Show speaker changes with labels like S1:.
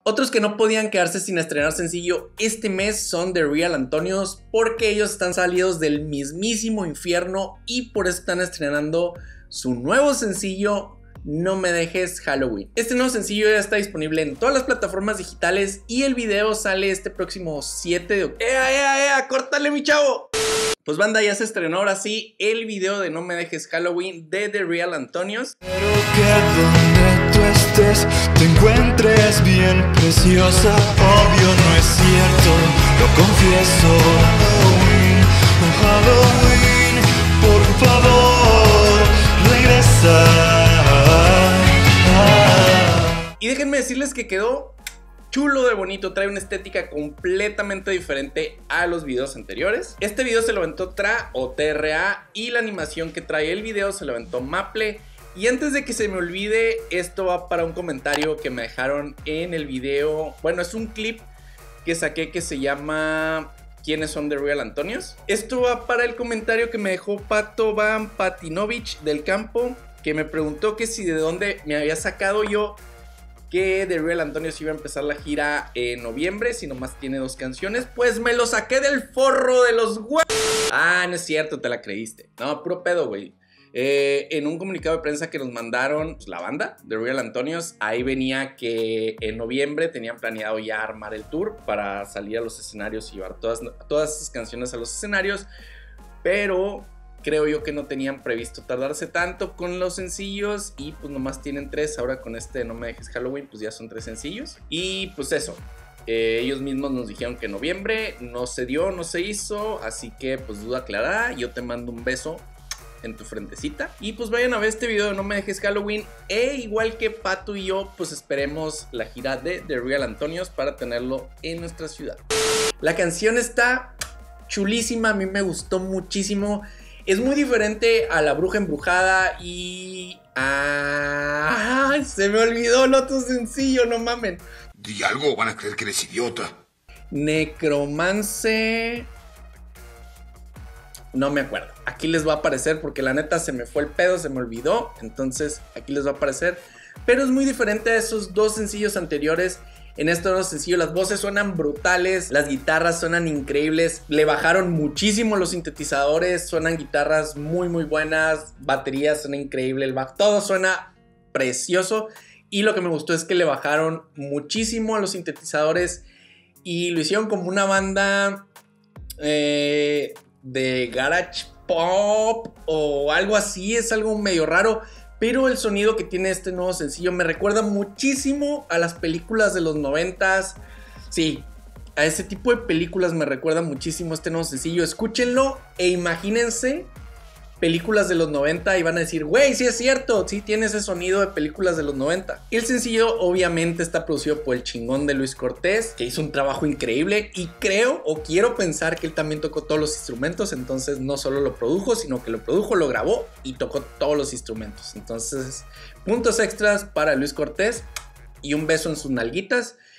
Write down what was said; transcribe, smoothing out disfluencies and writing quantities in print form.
S1: Otros que no podían quedarse sin estrenar sencillo este mes son The Real Antonios, porque ellos están salidos del mismísimo infierno y por eso están estrenando su nuevo sencillo, No Me Dejes Halloween. Este nuevo sencillo ya está disponible en todas las plataformas digitales y el video sale este próximo 7 de octubre. ¡Ea! ¡Córtale, mi chavo! Pues banda, ya se estrenó ahora sí el video de No Me Dejes Halloween de The Real Antonios.
S2: Pero que donde tú estés te encuentres bien preciosa. Obvio no es cierto, lo confieso. Halloween, por favor, regresa.
S1: Y déjenme decirles que quedó chulo de bonito, trae una estética completamente diferente a los videos anteriores. Este video se lo aventó TRA y la animación que trae el video se lo aventó Maple. Y antes de que se me olvide, esto va para un comentario que me dejaron en el video. Bueno, es un clip que saqué que se llama ¿Quiénes son The Real Antonios? Esto va para el comentario que me dejó Pato Van Patinovich del Campo, que me preguntó que si de dónde me había sacado yo que The Real Antonios iba a empezar la gira en noviembre, si nomás tiene 2 canciones. Pues me lo saqué del forro de los huevos. Ah, no es cierto, te la creíste. No, puro pedo, güey. En un comunicado de prensa que nos mandaron pues, la banda The Real Antonios, ahí venía que en noviembre tenían planeado ya armar el tour para salir a los escenarios y llevar todas esas canciones a los escenarios, pero creo yo que no tenían previsto tardarse tanto con los sencillos y pues nomás tienen 3. Ahora con este No Me Dejes Halloween pues ya son 3 sencillos. Y pues eso, ellos mismos nos dijeron que en noviembre no se dio, no se hizo, así que pues duda aclarada, yo te mando un beso en tu frentecita. Y pues vayan a ver este video de No Me Dejes Halloween. E igual que Pato y yo, pues esperemos la gira de The Real Antonios para tenerlo en nuestra ciudad. La canción está chulísima, a mí me gustó muchísimo. Es muy diferente a La Bruja Embrujada y... ¡ay! Se me olvidó el otro sencillo, no mamen.
S3: Di algo, van a creer que eres idiota.
S1: Necromance... no me acuerdo. Aquí les va a aparecer porque la neta se me fue el pedo, se me olvidó. Entonces aquí les va a aparecer. Pero es muy diferente a esos 2 sencillos anteriores. En este nuevo sencillo las voces suenan brutales, las guitarras suenan increíbles, le bajaron muchísimo los sintetizadores, suenan guitarras muy buenas, baterías suena increíble, el bajo, todo suena precioso. Y lo que me gustó es que le bajaron muchísimo a los sintetizadores y lo hicieron como una banda de garage pop o algo así, es algo medio raro. Pero el sonido que tiene este nuevo sencillo me recuerda muchísimo a las películas de los 90s. Sí, a ese tipo de películas me recuerda muchísimo este nuevo sencillo. Escúchenlo e imagínense películas de los 90 y van a decir, güey, sí es cierto, sí tiene ese sonido de películas de los 90. El sencillo obviamente está producido por el chingón de Luis Cortés, que hizo un trabajo increíble y creo o quiero pensar que él también tocó todos los instrumentos, entonces no solo lo produjo, sino que lo produjo, lo grabó y tocó todos los instrumentos. Entonces, puntos extras para Luis Cortés y un beso en sus nalguitas.